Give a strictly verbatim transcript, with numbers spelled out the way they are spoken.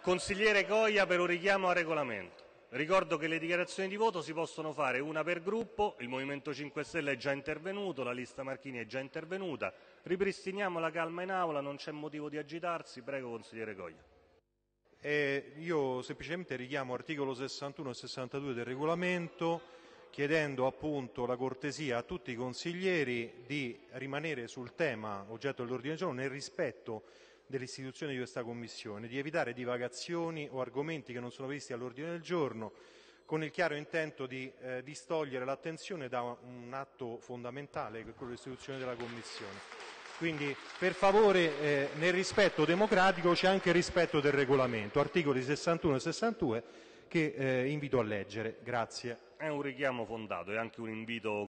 Consigliere Coia, per un richiamo al regolamento. Ricordo che le dichiarazioni di voto si possono fare una per gruppo, il Movimento cinque Stelle è già intervenuto, la lista Marchini è già intervenuta, ripristiniamo la calma in aula, non c'è motivo di agitarsi, prego consigliere Coia. Eh, io semplicemente richiamo articolo sessantuno e sessantadue del regolamento, chiedendo appunto la cortesia a tutti i consiglieri di rimanere sul tema oggetto dell'ordine del giorno nel rispetto dell'istituzione di questa Commissione, di evitare divagazioni o argomenti che non sono previsti all'ordine del giorno, con il chiaro intento di eh, distogliere l'attenzione da un atto fondamentale che è quello dell'istituzione della Commissione. Quindi, per favore, eh, nel rispetto democratico c'è anche il rispetto del regolamento, articoli sessantuno e sessantadue che eh, invito a leggere. Grazie. È un richiamo fondato, è anche un invito